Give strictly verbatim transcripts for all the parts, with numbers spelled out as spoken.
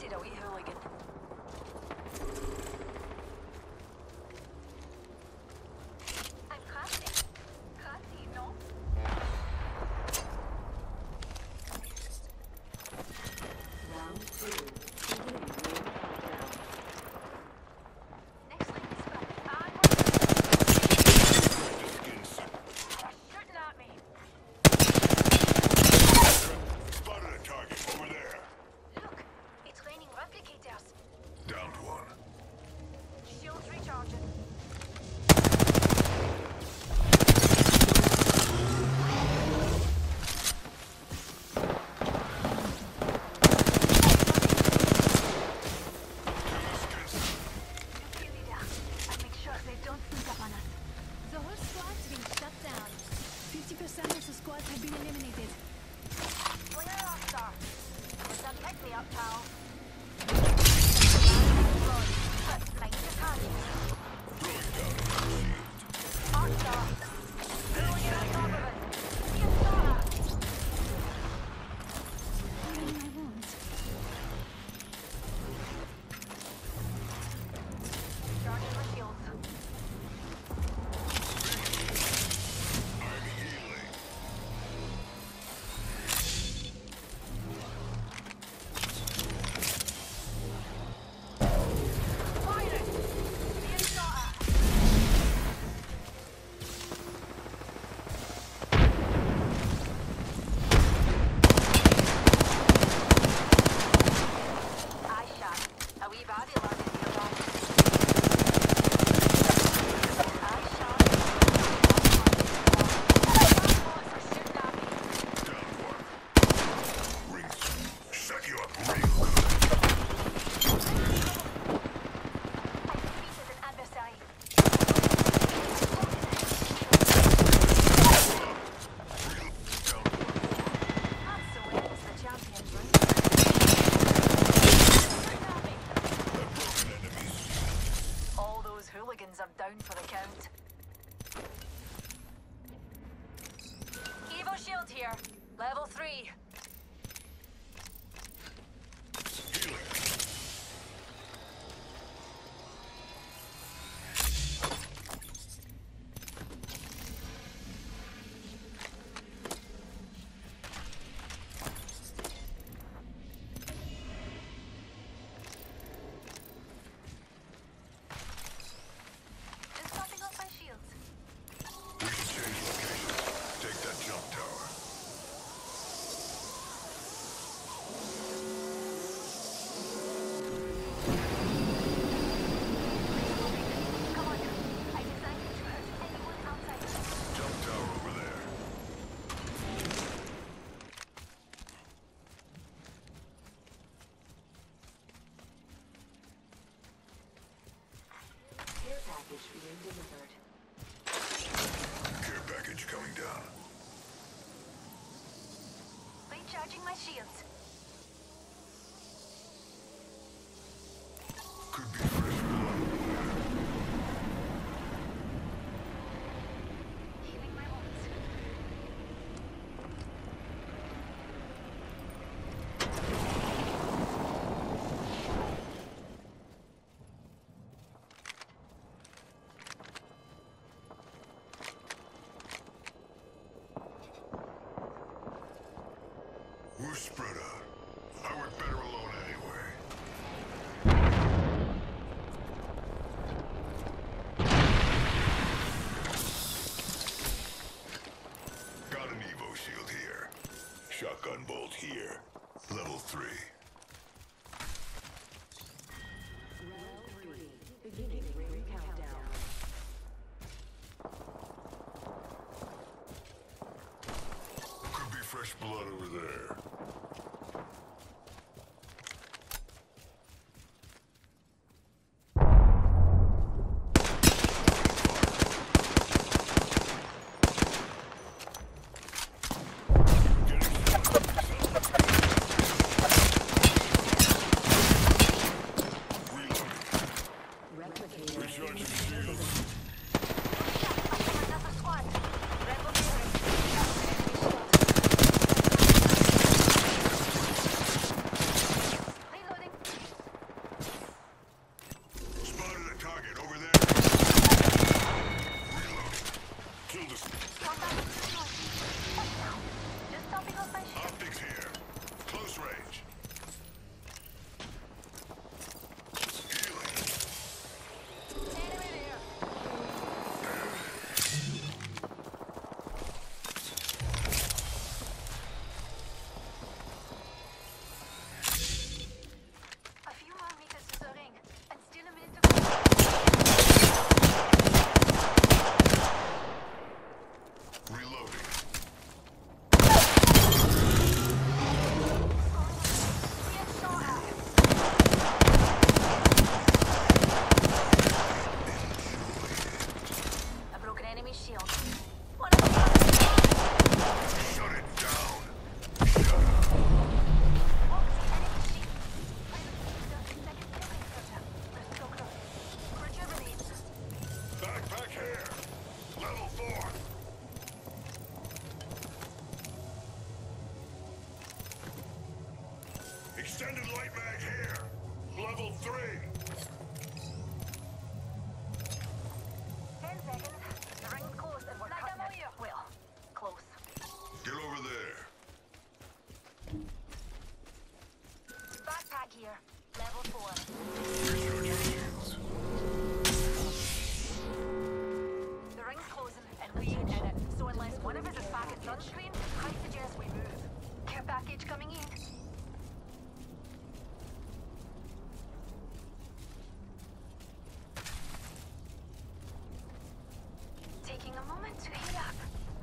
spotted a wee hooligan. I'm classy. Classy, no? Round two. Beginning ring countdown. Next line is spotted. And we're shooting at me. Spotted a target over there. Look, it's raining replicators. Downed one. Shields recharging. Kill leader. And make sure they don't sneak up on us. The whole squad's been shut down. fifty percent of the squads have been eliminated. Bring her off, star. With some pick-me-up, pal. Mind your target. Throwing down a shield. Hot star. Rolling it on top of it. Get shot at. Healing my wounds. Charging my shields. I'm healing. Fire it! Get shot at. I shot. A wee body landed nearby. I shot. Bullets are shooting at me. Down one. Rings. Shut you up real good. I defeated an adversary. Down one. Not so well as the champions, right? I've broken enemies. All those hooligans are down for the count. Evo shield here. Level three. Healing. Just popping up my shields. We can change location. Take that jump tower. Come on. I designed it to hurt anyone outside. Jump tower over there. Care package being delivered. Care package coming down. Recharging my shields. Could be fresh blood. Healing my wounds. We're spread out. I work better alone anyway. Got an Evo shield here. Shotgun bolt here. Level three. Round three. Beginning ring countdown. Could be fresh blood over there. Extended light mag here. Level three. Ten seconds. The ring's close and we're cutting it. Well, close. Get over there. Backpack here. Level four. Recharge your shields. The ring's closing and we ain't in it. So unless one of us is back at sunscreen, I suggest we move. Care package coming in. Taking a moment to heat up.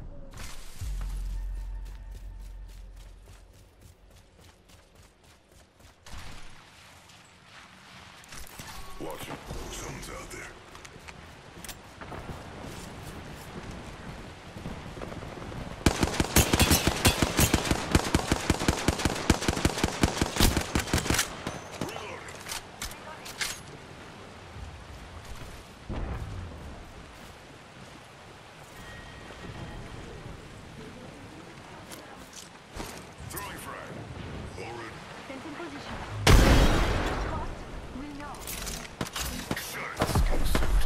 Watch it. Someone's out there. Throwing frag. Already. Sensing position. Spot. We know. Shut it, skin suit.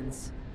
seconds.